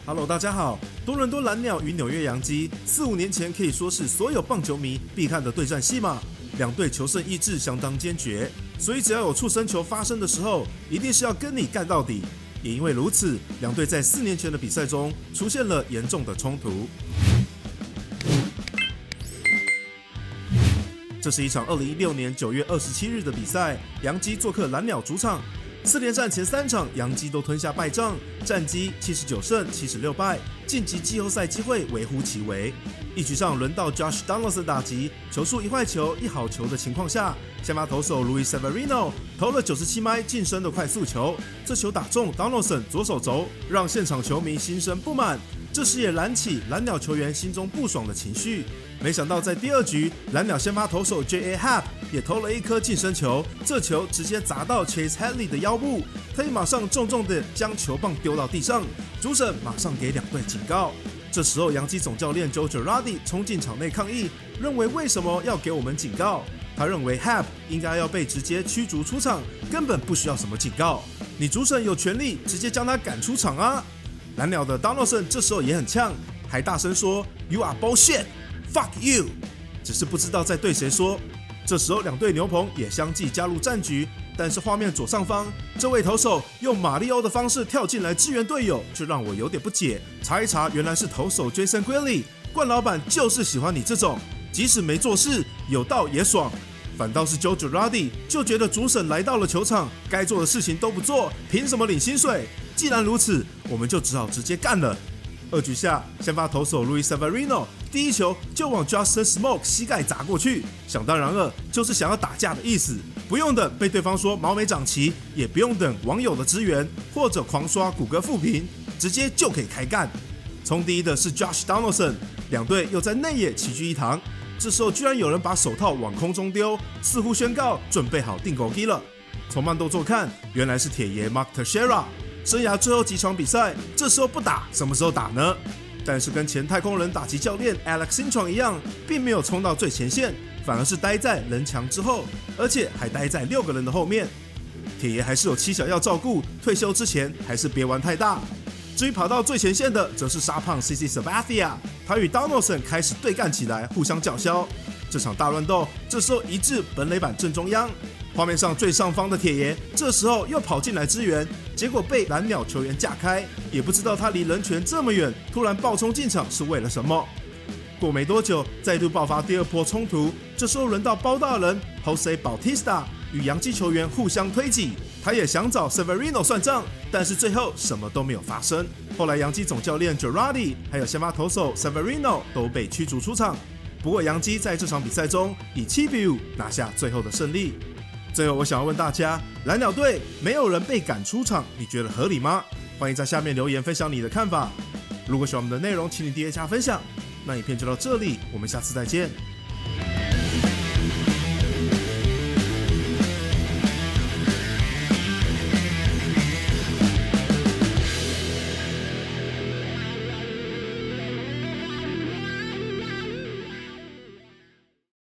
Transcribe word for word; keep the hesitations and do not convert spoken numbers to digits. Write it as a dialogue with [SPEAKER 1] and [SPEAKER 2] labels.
[SPEAKER 1] Hello， 大家好。多伦多蓝鸟与纽约洋基四五年前可以说是所有棒球迷必看的对战戏码，两队求胜意志相当坚决，所以只要有触身球发生的时候，一定是要跟你干到底。也因为如此，两队在四年前的比赛中出现了严重的冲突。这是一场二零一六年九月二十七日的比赛，洋基做客蓝鸟主场。四连战前三场，洋基都吞下败仗，战绩七十九胜七十六败，晋级季后赛机会微乎其微。一局上轮到 Josh Donaldson 打击，球数一坏球一好球的情况下，先发投手 Luis Severino 投了九十七迈近身的快速球，这球打中 Donaldson 左手肘，让现场球迷心生不满。这时也燃起蓝鸟球员心中不爽的情绪。没想到在第二局，蓝鸟先发投手 J A Happ 也投了一颗近身球，这球直接砸到 Chase Headley 的腰部，他也马上重重的将球棒丢到地上。主审马上给两队警告。这时候，洋基总教练 Joe Girardi 冲进场内抗议，认为为什么要给我们警告？他认为 Happ 应该要被直接驱逐出场，根本不需要什么警告。你主审有权利直接将他赶出场啊！蓝鸟的 Donaldson 这时候也很呛，还大声说 "You are bullshit, fuck you"， 只是不知道在对谁说。这时候两队牛棚也相继加入战局，但是画面左上方这位投手用马里欧的方式跳进来支援队友，就让我有点不解。查一查，原来是投手 Jason Quilly， 冠老板就是喜欢你这种，即使没做事，有到也爽。反倒是 Joe Girardi 就觉得主审来到了球场，该做的事情都不做，凭什么领薪水？既然如此，我们就只好直接干了。二局下，先发投手 Luis Severino 第一球就往 Justin Smoak 膝盖砸过去，想当然了，就是想要打架的意思。不用等被对方说毛没长齐，也不用等网友的支援，或者狂刷谷歌负评，直接就可以开干。冲第一的是 Josh Donaldson， 两队又在内野齐聚一堂。这时候居然有人把手套往空中丢，似乎宣告准备好定狗机了。从慢动作看，原来是铁爷 Mark Teixeira。生涯最后几场比赛，这时候不打，什么时候打呢？但是跟前太空人打击教练 Alex Cintron 一样，并没有冲到最前线，反而是待在人墙之后，而且还待在六个人的后面。铁爷还是有妻小要照顾，退休之前还是别玩太大。至于跑到最前线的，则是沙胖 C C Sabathia， 他与 Donaldson 开始对干起来，互相叫嚣。这场大乱斗，这时候移至本垒板正中央。画面上最上方的铁爷，这时候又跑进来支援，结果被蓝鸟球员架开，也不知道他离人权这么远，突然暴冲进场是为了什么。过没多久，再度爆发第二波冲突，这时候轮到包大人 Jose Bautista 与洋基球员互相推挤，他也想找 Severino 算账，但是最后什么都没有发生。后来洋基总教练 Girardi 还有先发投手 Severino 都被驱逐出场。不过洋基在这场比赛中以七比五拿下最后的胜利。最后我想要问大家，蓝鸟队没有人被赶出场，你觉得合理吗？欢迎在下面留言分享你的看法。如果喜欢我们的内容，请你订阅加分享。那影片就到这里，我们下次再见。